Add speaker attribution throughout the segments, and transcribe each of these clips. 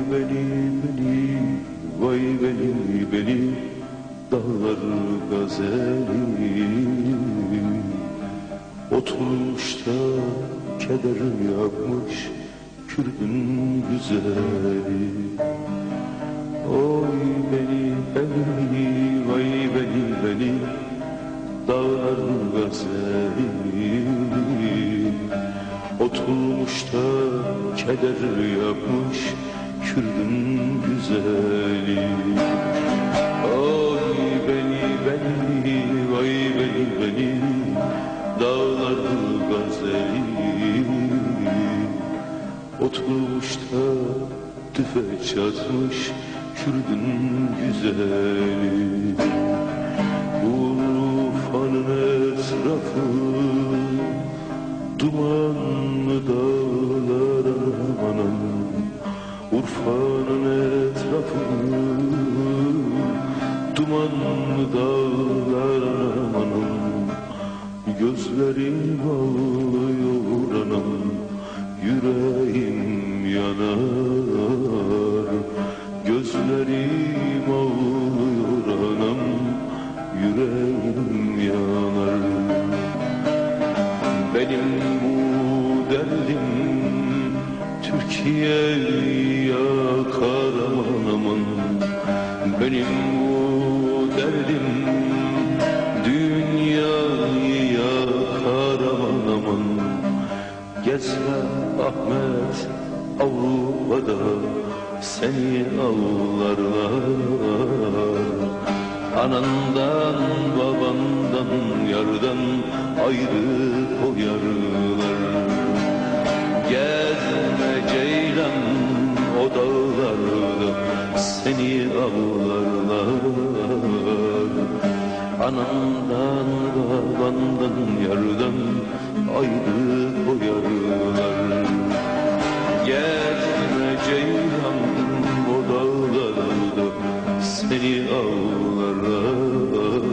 Speaker 1: beni beni, vay beni beni, dağlar gazeli. Oturmuş da keder yapmış Kürdün güzeli. Oy beni beni, vay beni beni, dağlar gazeli. Oturmuş da keder yapmış Kürdün güzeli. Oy beni beni, vay beni beni, dağlar gazeli. Oturmuş da tüfek çatmış Kürdün güzeli. Urfa'nın etrafı dumanlı dağlar amanım. Urfa'nın etrafı dumanlı dağlar amanım. Gözlerim ağlıyor anam, yüreğim yanar. Gözlerim ağlıyor anam, yüreğim yanar. Benim bu derdim Türkiye yakar aman aman. Benim bu derdim dünyayı yakar aman aman. Gezme Ahmet Avrupa'da seni ağlarlar. Anandan babandan yardan ayrı koyarlar. Gezme ceylan o dağlarda seni ağlarlar. Anandan babandan yardan ayrı koyarlar. Gezme ceylan o dağlarda seni ağlarlar.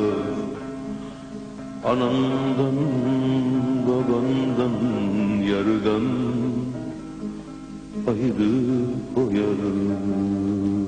Speaker 1: Anandan babandan yardan ayrı koyarlar.